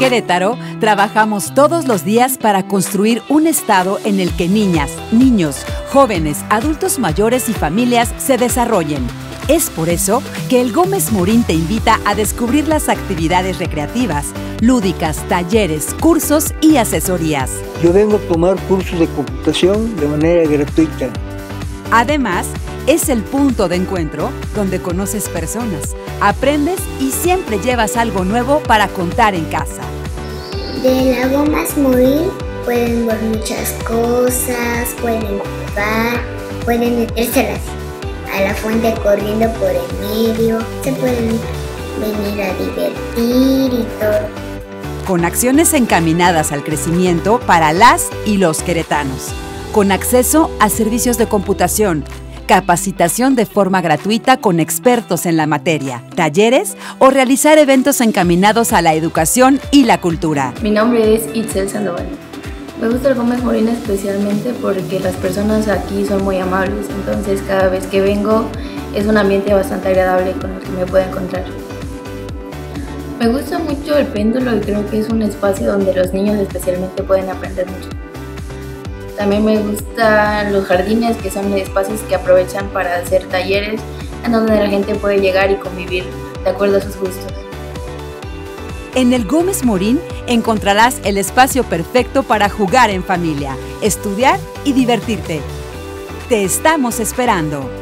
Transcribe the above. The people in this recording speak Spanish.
Querétaro, trabajamos todos los días para construir un estado en el que niñas, niños, jóvenes, adultos mayores y familias se desarrollen. Es por eso que el Gómez Morín te invita a descubrir las actividades recreativas, lúdicas, talleres, cursos y asesorías. Yo vengo a tomar cursos de computación de manera gratuita. Además, es el punto de encuentro donde conoces personas, aprendes y siempre llevas algo nuevo para contar en casa. De la Gómez Morín pueden ver muchas cosas, pueden jugar, pueden meterse a la fuente corriendo por el medio, se pueden venir a divertir y todo. Con acciones encaminadas al crecimiento para las y los queretanos, con acceso a servicios de computación, capacitación de forma gratuita con expertos en la materia, talleres o realizar eventos encaminados a la educación y la cultura. Mi nombre es Itzel Sandoval. Me gusta el Gómez Morín especialmente porque las personas aquí son muy amables, entonces cada vez que vengo es un ambiente bastante agradable con el que me puedo encontrar. Me gusta mucho el péndulo y creo que es un espacio donde los niños especialmente pueden aprender mucho. También me gustan los jardines, que son espacios que aprovechan para hacer talleres en donde la gente puede llegar y convivir de acuerdo a sus gustos. En el Gómez Morín encontrarás el espacio perfecto para jugar en familia, estudiar y divertirte. Te estamos esperando.